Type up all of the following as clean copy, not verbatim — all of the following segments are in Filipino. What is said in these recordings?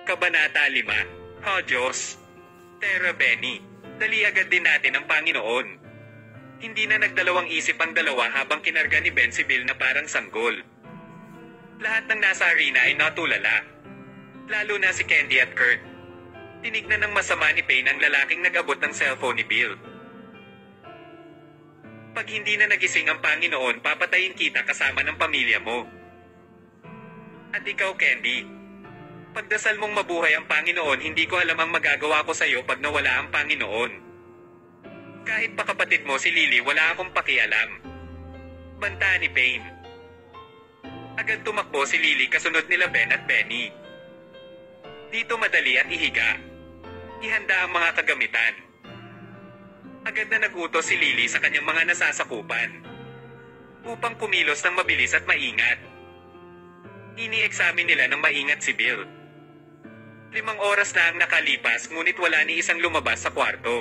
Kabanata 5. O Diyos, Terra Beni, dali agad din natin ang Panginoon. Hindi na nagdalawang isip ang dalawa habang kinarga ni Ben si Bill na parang sanggol. Lahat ng nasa arena ay natulala. Lalo na si Candy at Kurt. Tinignan ng masama ni Payne ang lalaking nag-abot ng cellphone ni Bill. Pag hindi na nagising ang Panginoon, papatayin kita kasama ng pamilya mo. At ikaw, Candy, pagdasal mong mabuhay ang Panginoon, hindi ko alam ang magagawa ko sa iyo pag nawala ang Panginoon. Kahit pa kapatid mo si Lily, wala akong pakialam. Banta ni Payne. Agad tumakbo si Lily kasunod nila Ben at Benny. Dito madali at ihiga. Ihanda ang mga kagamitan. Agad na nagutos si Lily sa kanyang mga nasasakupan upang kumilos ng mabilis at maingat. Ini-examine nila ng maingat si Bill. 5 oras na ang nakalipas ngunit wala ni isang lumabas sa kwarto.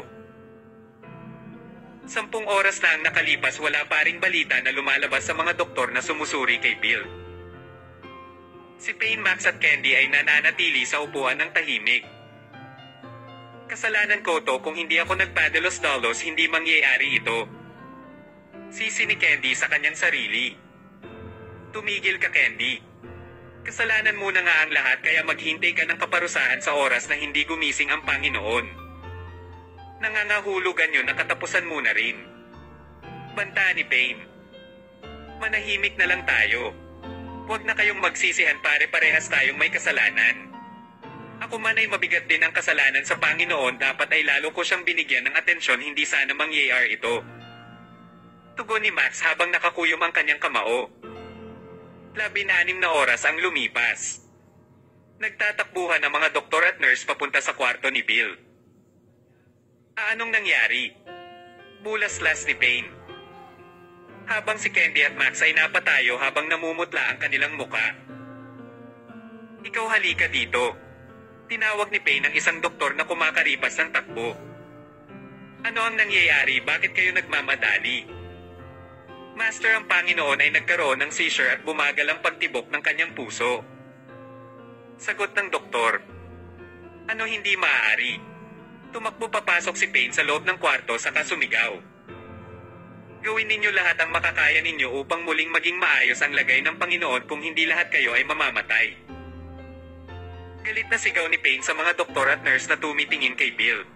10 oras na ang nakalipas, wala pa ring balita na lumalabas sa mga doktor na sumusuri kay Bill. Si Payne, Max at Candy ay nananatili sa upuan ng tahimik. Kasalanan ko to, kung hindi ako nagpadalos-dalos hindi mangyayari ito. Sisi ni Candy sa kanyang sarili. Tumigil ka, Candy. Kasalanan mo na nga ang lahat, kaya maghintay ka ng kaparusahan sa oras na hindi gumising ang Panginoon. Nangangahulugan yun na katapusan mo na rin. Banta ni Payne. Manahimik na lang tayo. Huwag na kayong magsisihan, pare-parehas tayong may kasalanan. Ako man ay mabigat din ang kasalanan sa Panginoon, dapat ay lalo ko siyang binigyan ng atensyon, hindi sana mangyayari ito. Tugon ni Max habang nakakuyom ang kanyang kamao. 16 na oras ang lumipas. Nagtatakbuhan ang mga doktor at nurse papunta sa kwarto ni Bill. Anong nangyari? Bulaslas ni Payne. Habang si Candy at Max ay napatayo habang namumutla ang kanilang muka. Ikaw, halika dito. Tinawag ni Payne ang isang doktor na kumakaripas ng takbo. Ano ang nangyayari? Bakit kayo nagmamadali? Master, ang Panginoon ay nagkaroon ng seizure at bumagal ang pagtibok ng kanyang puso. Sagot ng doktor. Ano hindi maaari? Tumakbo papasok si Payne sa loob ng kwarto saka sumigaw. Gawin ninyo lahat ang makakaya ninyo upang muling maging maayos ang lagay ng Panginoon, kung hindi lahat kayo ay mamamatay. Galit na sigaw ni Payne sa mga doktor at nurse na tumitingin kay Bill.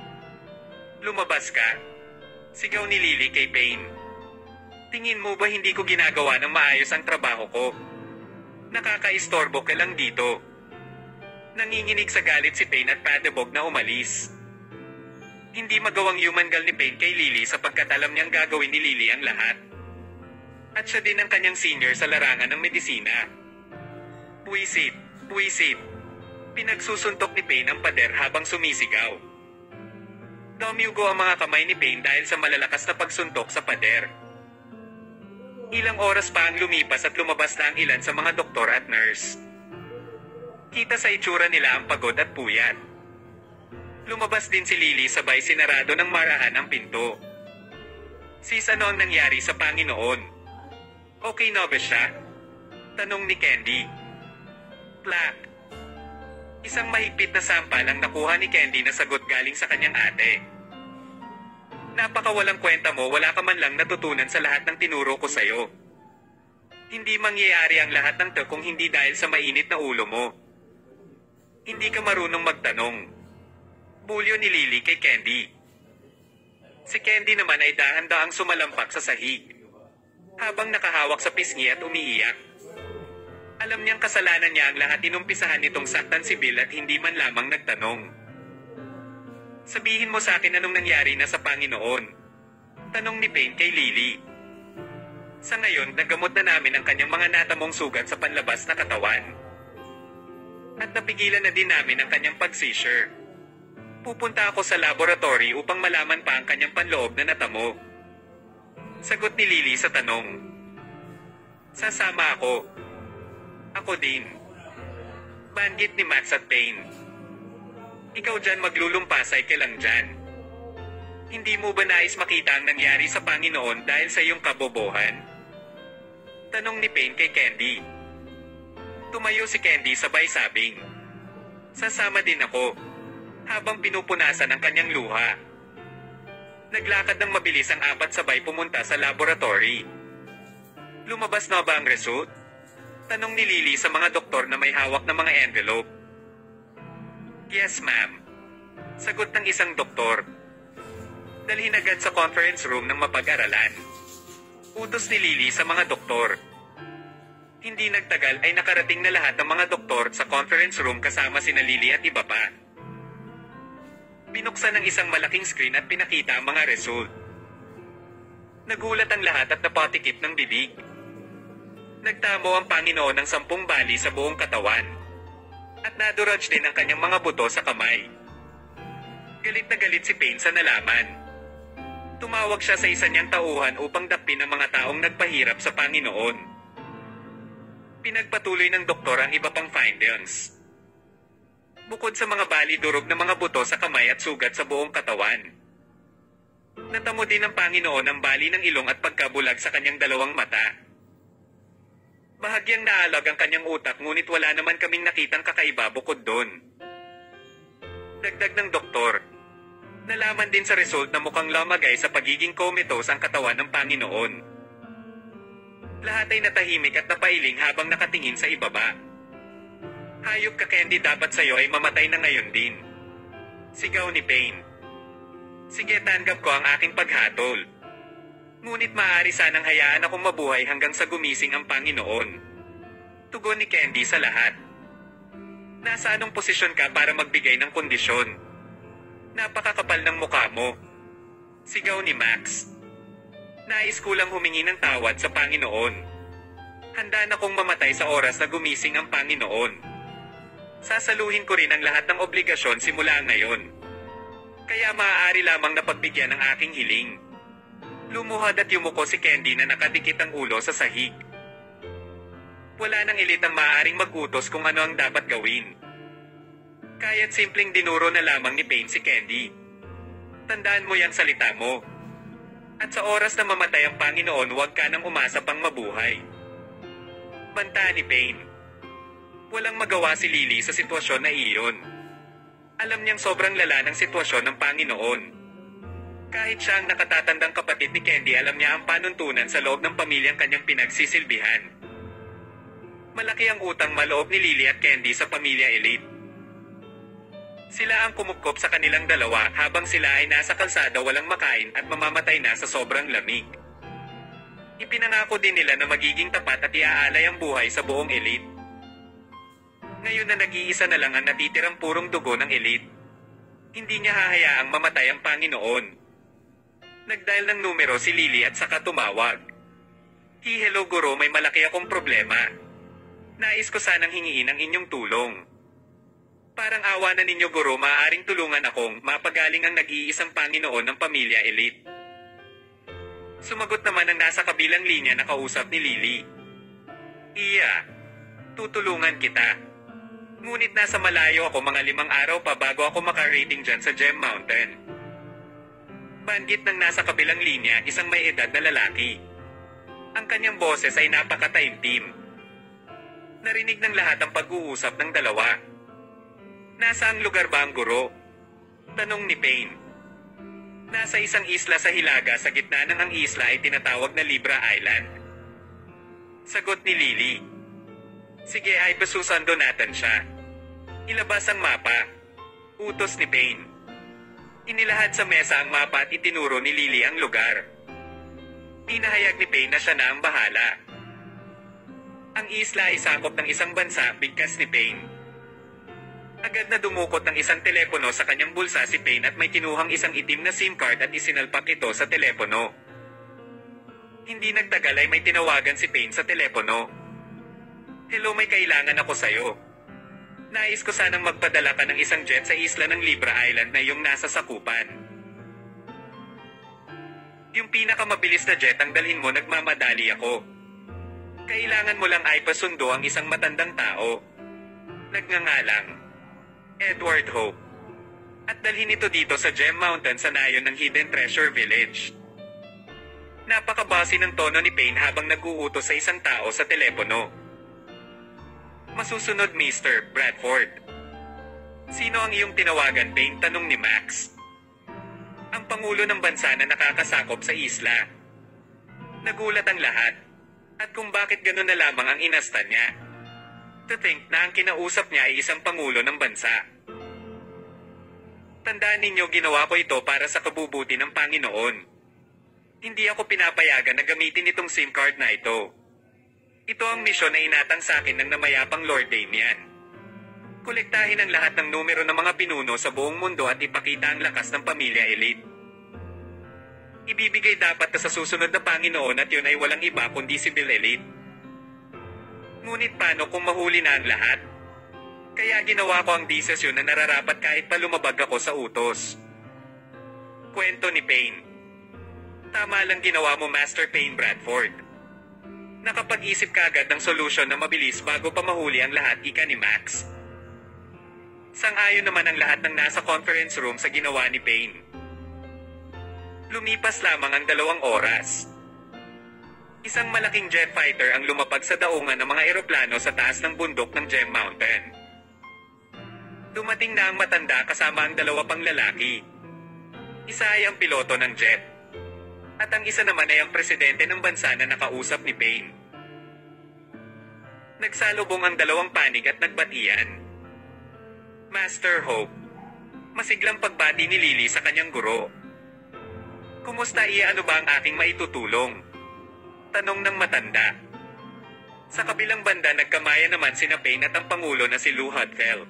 Lumabas ka. Sigaw ni Lily kay Payne. Tingin mo ba hindi ko ginagawa ng maayos ang trabaho ko? Nakakaistorbo ka lang dito. Nanginginig sa galit si Payne at padabog na umalis. Hindi magawang humangal ni Payne kay Lily sapagkat alam niyang gagawin ni Lily ang lahat. At siya din ang kanyang senior sa larangan ng medisina. Puwisit, puwisit. Pinagsusuntok ni Payne ang pader habang sumisigaw. Dumyugo ang mga kamay ni Payne dahil sa malalakas na pagsuntok sa pader. Ilang oras pa ang lumipas at lumabas na ang ilan sa mga doktor at nurse. Kita sa itsura nila ang pagod at puyat. Lumabas din si Lily sabay sinarado ng marahan ang pinto. Sis, ano ang nangyari sa Panginoon? Okay na ba siya? Tanong ni Candy. Plak. Isang mahigpit na sampal ang nakuha ni Candy na sagot galing sa kanyang ate. Napakawalang kwenta mo, wala ka man lang natutunan sa lahat ng tinuro ko sa'yo. Hindi mangyayari ang lahat ng to kung hindi dahil sa mainit na ulo mo. Hindi ka marunong magtanong. Bulyo ni Lily kay Candy. Si Candy naman ay dahan-dahang sumalampak sa sahig, habang nakahawak sa pisngi at umiiyak. Alam niyang kasalanan niya ang lahat, inumpisahan nitong saktan si Bill at hindi man lamang nagtanong. Sabihin mo sa akin anong nangyari na sa Panginoon? Tanong ni Payne kay Lily. Sa ngayon, nagamot na namin ang kanyang mga natamong sugat sa panlabas na katawan. At napigilan na din namin ang kanyang pag-seizure. Pupunta ako sa laboratory upang malaman pa ang kanyang panloob na natamo. Sagot ni Lily sa tanong. Sasama ako. Ako din. Banggit ni Max at Payne. Ikaw dyan, maglulumpasay ka lang dyan. Hindi mo ba nais makita ang nangyari sa Panginoon dahil sa iyong kabobohan? Tanong ni Payne kay Candy. Tumayo si Candy sabay sabing, Sasama din ako, habang pinupunasan ang kanyang luha. Naglakad ng mabilis ang apat sabay pumunta sa laboratory. Lumabas na ba ang result? Tanong ni Lily sa mga doktor na may hawak na mga envelope. Yes, ma'am. Sagot ng isang doktor. Dalhin agad sa conference room ng mapag-aralan. Utos ni Lily sa mga doktor. Hindi nagtagal ay nakarating na lahat ng mga doktor sa conference room kasama sina Lily at iba pa. Binuksan ng isang malaking screen at pinakita ang mga result. Nagulat ang lahat at napatikip ng bibig. Nagtamo ang Panginoon ng 10 bali sa buong katawan. At nadurage din ang kanyang mga buto sa kamay. Galit na galit si Payne sa nalaman. Tumawag siya sa isa niyang tauhan upang dapin ang mga taong nagpahirap sa Panginoon. Pinagpatuloy ng doktor ang iba pang findings. Bukod sa mga bali durog na mga buto sa kamay at sugat sa buong katawan. Natamo din ng Panginoon ang bali ng ilong at pagkabulag sa kanyang dalawang mata. Bahagyang naalag ang kanyang utak ngunit wala naman kaming nakitang kakaiba bukod doon. Dagdag ng doktor, nalaman din sa result na mukhang lamagay sa pagiging comatose ang katawan ng Panginoon. Lahat ay natahimik at napailing habang nakatingin sa ibaba. Hayop ka, Candy, dapat sa'yo ay mamatay na ngayon din. Sigaw ni Payne. Sige, tanggap ko ang aking paghatol. Ngunit maaari sanang hayaan akong mabuhay hanggang sa gumising ang Panginoon. Tugon ni Candy sa lahat. Nasa anong posisyon ka para magbigay ng kondisyon? Napakakapal ng mukha mo. Sigaw ni Max. Nais ko lang humingi ng tawad sa Panginoon. Handa na kong mamatay sa oras na gumising ang Panginoon. Sasaluhin ko rin ang lahat ng obligasyon simula ngayon. Kaya maaari lamang na pagbigyan ng aking hiling. Lumuhad at yumuko si Candy na nakadikit ang ulo sa sahig. Wala nang ilit ang maaaring mag-utos kung ano ang dapat gawin. Kaya't simpleng dinuro na lamang ni Payne si Candy. Tandaan mo yang salita mo. At sa oras na mamatay ang Panginoon, huwag ka nang umasa pang mabuhay. Banta ni Payne. Walang magawa si Lily sa sitwasyon na iyon. Alam niyang sobrang lala ng sitwasyon ng Panginoon. Kahit siya ang nakatatandang kapatid ni Candy, alam niya ang panuntunan sa loob ng pamilyang kanyang pinagsisilbihan. Malaki ang utang maloob ni Lily at Candy sa pamilya Elite. Sila ang kumupkop sa kanilang dalawa habang sila ay nasa kalsada walang makain at mamamatay na sa sobrang lamig. Ipinangako din nila na magiging tapat at iaalay ang buhay sa buong Elite. Ngayon na nag-iisa na lang ang natitirang purong dugo ng Elite. Hindi niya hahayaang mamatay ang Panginoon. Nagdial ng numero si Lily at saka tumawag. Hello guro, may malaki akong problema. Nais ko sanang hingiin ang inyong tulong. Parang awa na ninyo guro, maaaring tulungan akong mapagaling ang nag-iisang Panginoon ng pamilya Elite. Sumagot naman ang nasa kabilang linya na kausap ni Lily. Iya, tutulungan kita. Ngunit nasa malayo ako, mga 5 araw pa bago ako makarating dyan sa Gem Mountain. Banggit ng nasa kabilang linya, isang may edad na lalaki. Ang kanyang boses ay napakataimtim. Narinig ng lahat ang pag-uusap ng dalawa. Nasaan lugar ba ang guro? Tanong ni Payne. Nasa isang isla sa Hilaga, sa gitna ng ang isla ay tinatawag na Libra Island. Sagot ni Lily. Sige, ay pasusando natin siya. Ilabas ang mapa. Utos ni Payne. Inilahad sa mesa ang mapa at itinuro ni Lily ang lugar. Pinahayag ni Payne na siya na ang bahala. Ang isla ay sakop ng isang bansa, bigkas ni Payne. Agad na dumukot ng isang telepono sa kanyang bulsa si Payne at may kinuhang isang itim na SIM card at isinalpak ito sa telepono. Hindi nagtagal ay may tinawagan si Payne sa telepono. Hello, may kailangan ako sa'yo. Nais ko sanang magpadala ka ng isang jet sa isla ng Libra Island na iyong nasa sakupan. Yung pinakamabilis na jet ang dalhin mo, nagmamadali ako. Kailangan mo lang ay pasundo ang isang matandang tao. Nagngangalang Edward Hope. At dalhin ito dito sa Gem Mountain sa nayon ng Hidden Treasure Village. Napakabasi ng tono ni Payne habang nag-uutos sa isang tao sa telepono. Masusunod, Mr. Bradford. Sino ang iyong tinawagan, Payne? Tanong ni Max. Ang Pangulo ng bansa na nakakasakop sa isla. Nagulat ang lahat. At kung bakit gano'n na lamang ang inasta niya. To think na ang kinausap niya ay isang Pangulo ng bansa. Tandaan ninyo, ginawa ko ito para sa kabubuti ng Panginoon. Hindi ako pinapayagan na gamitin itong SIM card na ito. Ito ang misyon na inatang sa akin ng namayapang Lord Damian. Kolektahin ang lahat ng numero ng mga pinuno sa buong mundo at ipakita ang lakas ng pamilya elite. Ibibigay dapat sa susunod na Panginoon at yun ay walang iba kundi si Bill Elite. Ngunit paano kung mahuli na ang lahat? Kaya ginawa ko ang desisyon na nararapat kahit pa lumabag ako sa utos. Kwento ni Payne. Tama lang ginawa mo, Master Payne Bradford. Nakapag-isip ka agad ng solusyon na mabilis bago pa mahuli ang lahat, ika ni Max. Sang-ayon naman ang lahat ng nasa conference room sa ginawa ni Payne. Lumipas lamang ang 2 oras. Isang malaking jet fighter ang lumapag sa daungan ng mga eroplano sa taas ng bundok ng Gem Mountain. Dumating na ang matanda kasama ang 2 pang lalaki. Isa ay ang piloto ng jet. At ang isa naman ay ang presidente ng bansa na nakausap ni Payne. Nagsalubong ang 2 panig at nagbatian. Master Hope. Masiglang pagbati ni Lily sa kanyang guro. Kumusta iya, ano ba ang aking maitutulong? Tanong ng matanda. Sa kabilang banda nagkamaya naman sina Payne at ang Pangulo na si Lou Hudfell.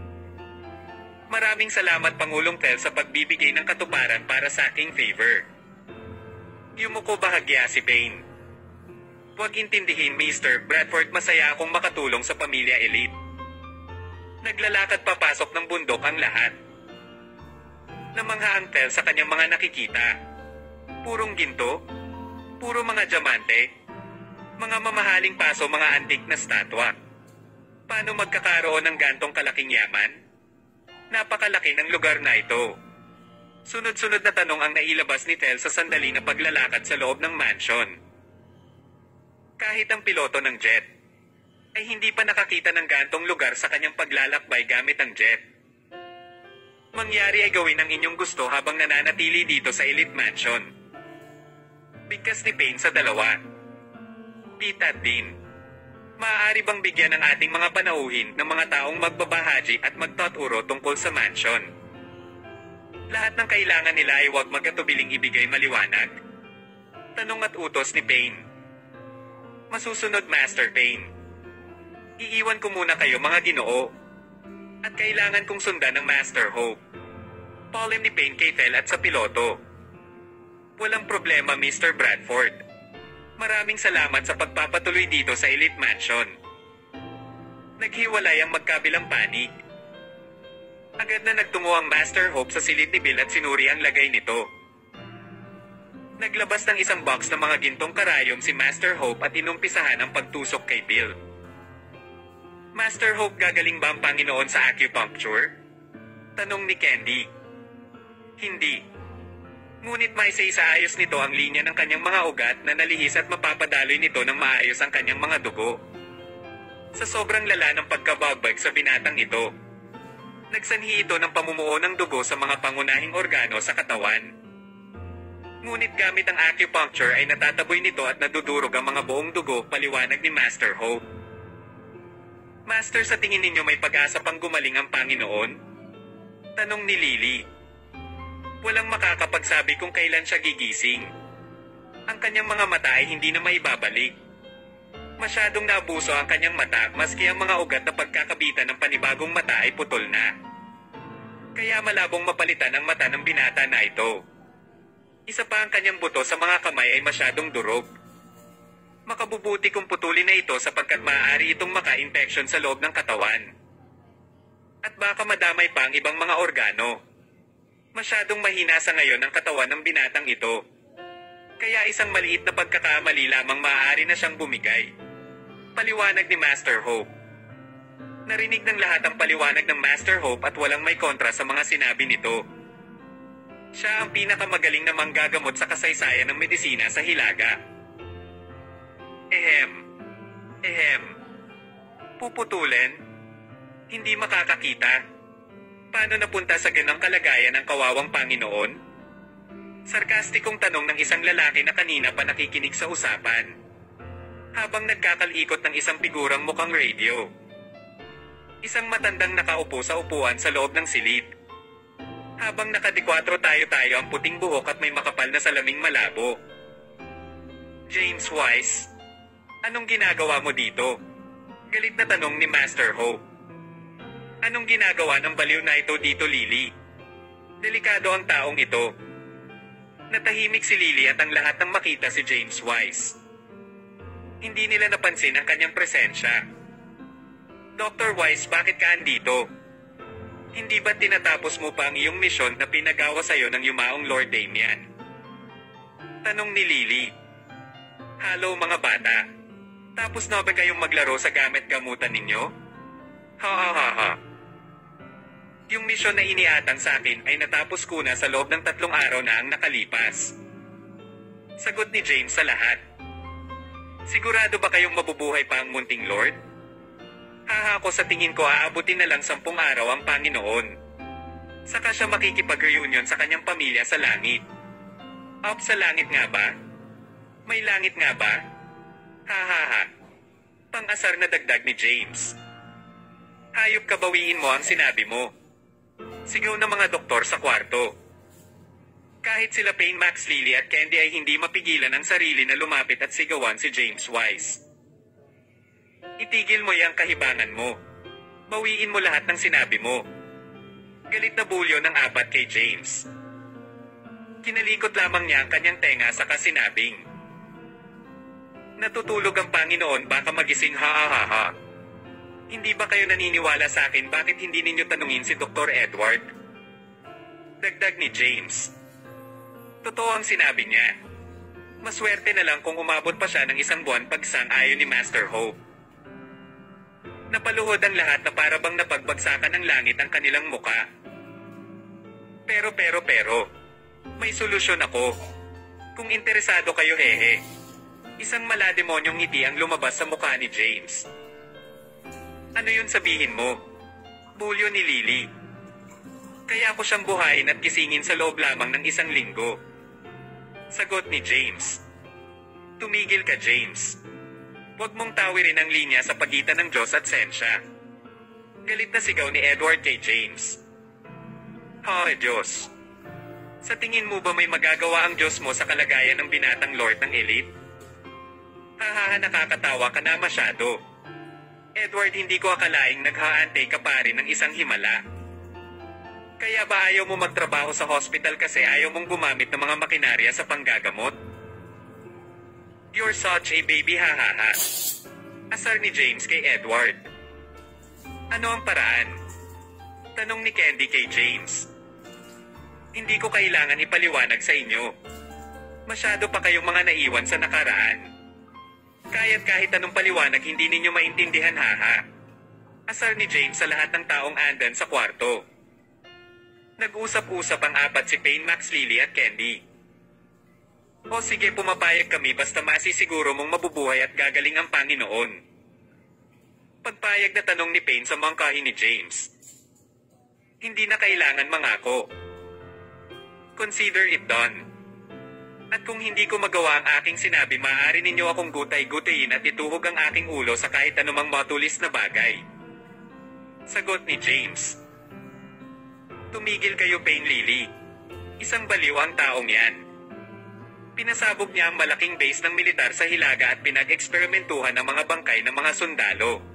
Maraming salamat, Pangulong Tell, sa pagbibigay ng katuparan para sa aking favor. Yumuko bahagya si Payne. Huwag intindihin, Mr. Bradford, masaya akong makatulong sa pamilya elite. Naglalakad papasok ng bundok ang lahat. Namangha ang Tell sa kanyang mga nakikita. Purong ginto, puro mga diamante, mga mamahaling paso, mga antik na statwa. Paano magkakaroon ng gantong kalaking yaman? Napakalaki ng lugar na ito. Sunod-sunod na tanong ang nailabas ni Tell sa sandali na paglalakad sa loob ng mansion. Kahit ang piloto ng jet ay hindi pa nakakita ng gantong lugar sa kanyang paglalakbay gamit ang jet. Mangyari ay gawin ang inyong gusto habang nananatili dito sa Elite Mansion. Bigkas ni Payne sa 2. Tita din. Maaari bang bigyan ng ating mga panauhin ng mga taong magbabahaji at magtaturo tungkol sa mansion? Lahat ng kailangan nila ay huwag magkatubiling ibigay maliwanag? Tanong at utos ni Payne. Masusunod, Master Payne. Iiwan ko muna kayo, mga Ginoo. At kailangan kong sundan ng Master Hope. Paulim ni Payne kay Tell at sa piloto. Walang problema, Mr. Bradford. Maraming salamat sa pagpapatuloy dito sa Elite Mansion. Naghiwalay ang magkabilang panig. Agad na nagtungo ang Master Hope sa silid ni Bill at sinuri ang lagay nito. Naglabas ng isang box ng mga gintong karayom si Master Hope at inumpisahan ang pagtusok kay Bill. Master Hope, gagaling ba ang Panginoon sa acupuncture? Tanong ni Candy. Hindi. Ngunit may isa-ayos nito ang linya ng kanyang mga ugat na nalihis at mapapadaloy nito ng maayos ang kanyang mga dugo. Sa sobrang lala ng pagkabagbag sa binatang ito, nagsanhi ito ng pamumuo ng dugo sa mga pangunahing organo sa katawan. Ngunit gamit ang acupuncture ay natataboy nito at nadudurog ang mga buong dugo, paliwanag ni Master Hope. Master, sa tingin ninyo may pag-asa pang gumaling ang Panginoon? Tanong ni Lily. Walang makakapagsabi kung kailan siya gigising. Ang kanyang mga mata ay hindi na maibabalik. Masyadong naabuso ang kanyang mata maski ang mga ugat na pagkakabitan ng panibagong mata ay putol na. Kaya malabong mapalitan ang mata ng binata na ito. Isa pa, ang kanyang buto sa mga kamay ay masyadong durog. Makabubuti kung putulin na ito sapagkat maaari itong maka-infection sa loob ng katawan. At baka madamay pa ang ibang mga organo. Masyadong mahina sa ngayon ang katawan ng binatang ito. Kaya isang maliit na pagkakamali lamang maaari na siyang bumigay. Paliwanag ni Master Hope. Narinig ng lahat ang paliwanag ng Master Hope at walang may kontra sa mga sinabi nito. Siya ang pinakamagaling na manggagamot sa kasaysayan ng medisina sa Hilaga. Puputulin? Hindi makakakita? Paano napunta sa ganang kalagayan ang kawawang Panginoon? Sarkastikong tanong ng isang lalaki na kanina pa nakikinig sa usapan. Habang nagkakalikot ng isang figurang mukhang radio. Isang matandang nakaupo sa upuan sa loob ng silid. Habang nakadikwatro tayo ang puting buhok at may makapal na salaming malabo. James Wise, anong ginagawa mo dito? Galit na tanong ni Master Hope. Anong ginagawa ng baliw na ito dito, Lily? Delikado ang taong ito. Natahimik si Lily at ang lahat ng makita si James Wise. Hindi nila napansin ang kanyang presensya. Dr. Wise, bakit ka andito? Hindi ba tinatapos mo pa ang iyong misyon na pinagawa sa'yo ng yumaong Lord Damian? Tanong ni Lily. Hello mga bata. Tapos na ba kayong maglaro sa gamit gamutan ninyo? Ha ha ha ha. Yung misyon na iniatang sa akin ay natapos ko na sa loob ng 3 araw na ang nakalipas. Sagot ni James sa lahat. Sigurado ba kayong mabubuhay pa ang munting Lord? Haha ko sa tingin ko aabutin na lang 10 araw ang Panginoon. Saka siya makikipag-reunion sa kanyang pamilya sa langit. Up sa langit nga ba? May langit nga ba? Hahaha. Pang-asar na dagdag ni James. Hayop ka, bawiin mo ang sinabi mo. Sigaw ng mga doktor sa kwarto. Kahit sila Payne, Max, Lily at Candy ay hindi mapigilan ang sarili na lumapit at sigawan si James Wise. Itigil mo yang kahibangan mo. Bawiin mo lahat ng sinabi mo. Galit na bulyo ng 4 kay James. Kinalikot lamang niya ang kanyang tenga sa kasinabing. Natutulog ang Panginoon, baka magising, ha ha ha ha. Hindi ba kayo naniniwala sa akin, bakit hindi ninyo tanungin si Dr. Edward? Dagdag ni James. Totoo ang sinabi niya. Maswerte na lang kung umabot pa siya ng 1 buwan pagsang-ayon ni Master Hope. Napaluhod ang lahat na para bang napagbagsakan ng langit ang kanilang muka. Pero, may solusyon ako. Kung interesado kayo, hehe. Isang malademonyong ngiti ang lumabas sa mukha ni James. Ano yun sabihin mo? Bulyo ni Lily. Kaya ako siyang buhayin at gisingin sa loob lamang ng 1 linggo. Sagot ni James. Tumigil ka, James. Huwag mong tawirin ang linya sa pagitan ng Diyos at sensya. Galit na sigaw ni Edward kay James. Ha, Diyos. Sa tingin mo ba may magagawa ang Diyos mo sa kalagayan ng binatang Lord ng Elite? Haha, nakakatawa ka na masyado. Edward, hindi ko akalaing naghaantay ka pa rin ng isang himala. Kaya ba ayaw mo magtrabaho sa hospital kasi ayaw mong gumamit ng mga makinarya sa panggagamot? You're such a baby, hahaha. Asar ni James kay Edward. Ano ang paraan? Tanong ni Candy kay James. Hindi ko kailangan ipaliwanag sa inyo. Masyado pa kayong mga naiwan sa nakaraan. Kaya't kahit anong paliwanag hindi ninyo maintindihan, haha. Asar ni James sa lahat ng taong andan sa kwarto. Nag-usap-usap ang 4 si Payne, Max, Lily at Candy. O sige, pumapayag kami basta masisiguro mong mabubuhay at gagaling ang Panginoon. Pagpayag na tanong ni Payne sa mangkahi ni James. Hindi na kailangan mangako. Consider it done. At kung hindi ko magawa ang aking sinabi, maaari ninyo akong gutay-gutayin at ituhog ang aking ulo sa kahit anumang matulis na bagay. Sagot ni James. Tumigil kayo, Payne, Lily. Isang baliw ang taong yan. Pinasabog niya ang malaking base ng militar sa Hilaga at pinag-eksperimentuhan ng mga bangkay ng mga sundalo.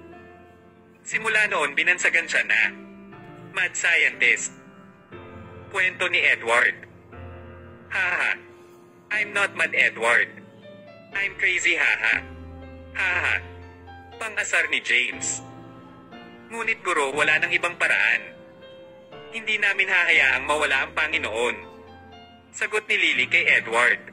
Simula noon binansagan siya na mad scientist. Kwento ni Edward. Haha. I'm not mad, Edward. I'm crazy, haha. Haha. Pang-asar ni James. Ngunit guro, wala nang ibang paraan. Hindi namin hahayaang mawala ang Panginoon. Sagot ni Lily kay Edward.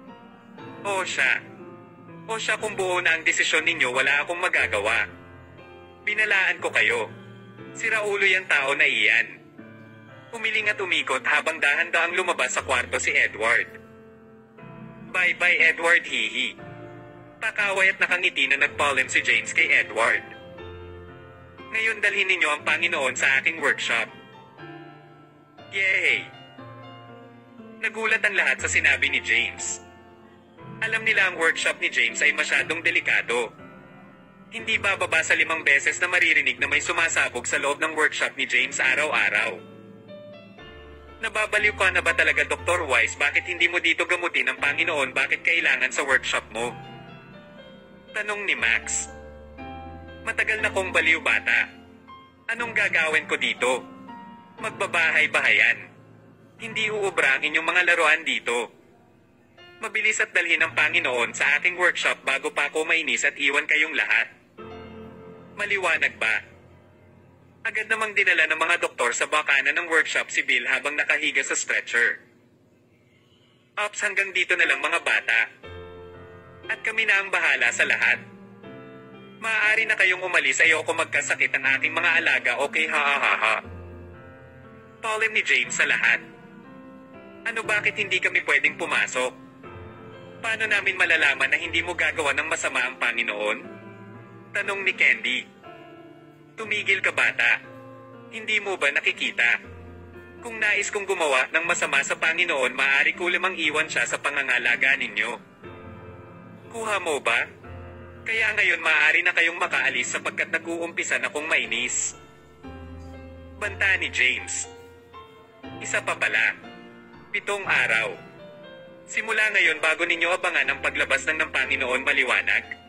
O siya kung buo na ang desisyon ninyo, wala akong magagawa. Binalaan ko kayo. Siraulo yung tao na iyan. Umiling at umikot habang dahan-daang lumabas sa kwarto si Edward. Bye-bye, Edward, hihi. Pakaway at nakangiti na nagpaulim si James kay Edward. Ngayon dalhin ninyo ang Panginoon sa aking workshop. Yay! Nagulat ang lahat sa sinabi ni James. Alam nila ang workshop ni James ay masyadong delikado. Hindi bababa sa 5 beses na maririnig na may sumasabog sa loob ng workshop ni James araw-araw. Nababaliw ka na ba talaga, Dr. Wise? Bakit hindi mo dito gamutin ang Panginoon? Bakit kailangan sa workshop mo? Tanong ni Max. Matagal na kong baliw, bata. Anong gagawin ko dito? Magbabahay-bahayan. Hindi uubra ang inyong mga laruan dito. Mabilis at dalhin ng Panginoon sa aking workshop bago pa ako mainis at iwan kayong lahat. Maliwanag ba? Agad namang dinala ng mga doktor sa bakanan ng workshop si Bill habang nakahiga sa stretcher. Ops, hanggang dito na lang mga bata. At kami na ang bahala sa lahat. Maaari na kayong umalis, ayoko magkasakit ang aking mga alaga, okay ha ha ha ha. Paulim ni James sa lahat. Ano, bakit hindi kami pwedeng pumasok? Paano namin malalaman na hindi mo gagawa ng masama ang Panginoon? Tanong ni Candy. Tumigil ka, bata. Hindi mo ba nakikita? Kung nais kong gumawa ng masama sa Panginoon, maaari ko lamang iwan siya sa pangangalaga ninyo. Kuha mo ba? Kaya ngayon maaari na kayong makaalis sapagkat nag-uumpisa na kong mainis. Banta ni James. Isa pa pala. 7 araw. Simula ngayon bago ninyo abangan ang paglabas ng Panginoon, maliwanag.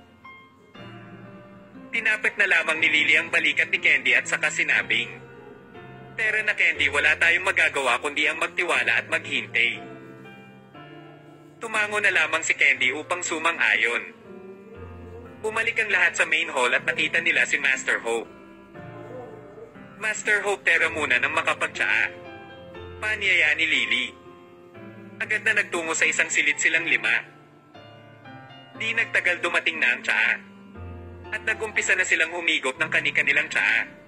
Tinapik na lamang ni Lily ang balikat ni Candy at saka sinabing, Tara na Candy, wala tayong magagawa kundi ang magtiwala at maghintay. Tumango na lamang si Candy upang sumang-ayon. Bumalik ang lahat sa main hall at nakita nila si Master Hope. Master Hope, tara muna nang makapagtsaa. Paanyaya ni Lily. Agad na nagtungo sa isang silid silang 5. Di nagtagal dumating na ang tsaa. At nagumpisa na silang humigop ng kani-kanilang tsaa.